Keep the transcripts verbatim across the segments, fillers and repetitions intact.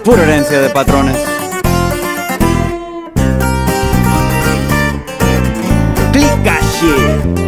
Pura herencia de patrones. Clica shit.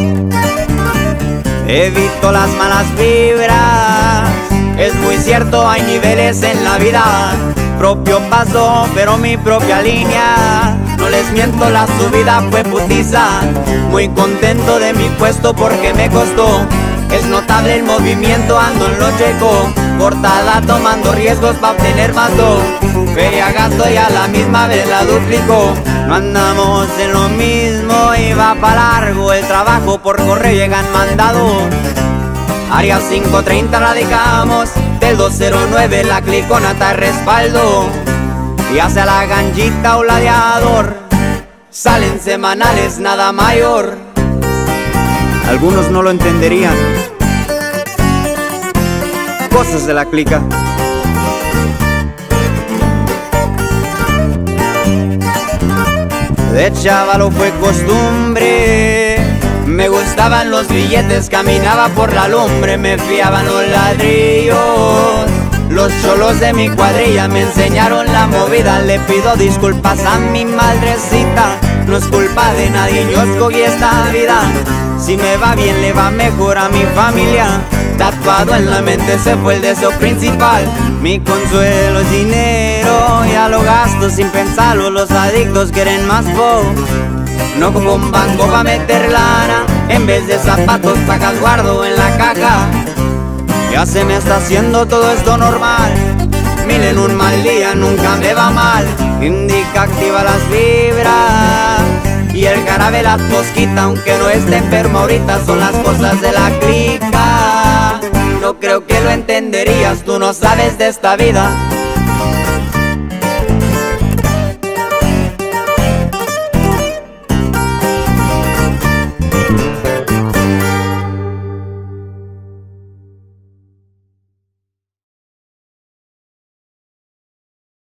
Evito las malas vibras. Es muy cierto, hay niveles en la vida. Propio paso, pero mi propia línea. No les miento, la subida fue putiza. Muy contento de mi puesto porque me costó. Es notable el movimiento, ando en lo checo. Portada tomando riesgos pa' obtener más do. Feria gasto y a la misma vez la duplico. No andamos en lo mismo y va pa' largo. El trabajo por correo llega en mandado. Área cinco treinta radicamos. Del dos cero nueve la clicona está de respaldo. Y hacia la ganchita o ladeador salen semanales nada mayor. Algunos no lo entenderían. Cosas de la clica. De chavalo fue costumbre. Me gustaban los billetes, caminaba por la lumbre. Me fiaban los ladrillos. Los cholos de mi cuadrilla me enseñaron la movida. Le pido disculpas a mi madrecita. No es culpa de nadie, yo escogí esta vida. Si me va bien, le va mejor a mi familia. Tatuado en la mente se fue el deseo principal. Mi consuelo es dinero, ya lo gasto sin pensarlo. Los adictos quieren más flow. No como un banco pa' meter lana. En vez de zapatos, pacas guardo en la caja. Ya se me está haciendo todo esto normal. Mil en un mal día, nunca me va mal. Indica activa las vibras. Y el jarabe las mosquita, aunque no esté enfermo ahorita. Son las cosas de la clica. No creo que lo entenderías, tú no sabes de esta vida.